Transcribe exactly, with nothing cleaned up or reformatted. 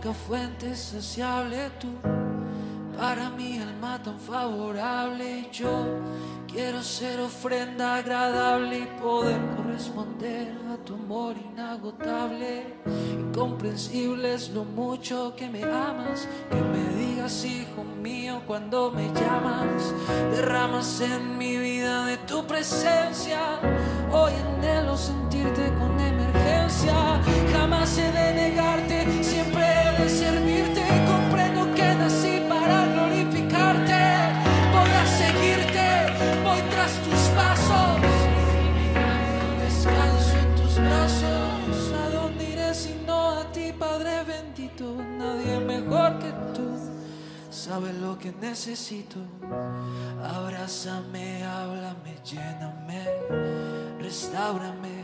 única fuente saciable, tú, para mi alma tan favorable. Y yo quiero ser ofrenda agradable y poder corresponder a tu amor inagotable. Incomprensible es lo mucho que me amas, que me digas hijo mío cuando me llamas. Derramas en mi vida de tu presencia, hoy anhelo sentirte con emergencia. Jamás he de negarte, siempre he de servirte. Comprendo que nací para glorificarte. Voy a seguirte, voy tras tus pasos. Descanso en tus brazos. ¿A dónde iré si no a ti, Padre bendito? Nadie mejor que tú sabe lo que necesito. Abrázame, háblame, lléname, restáurame.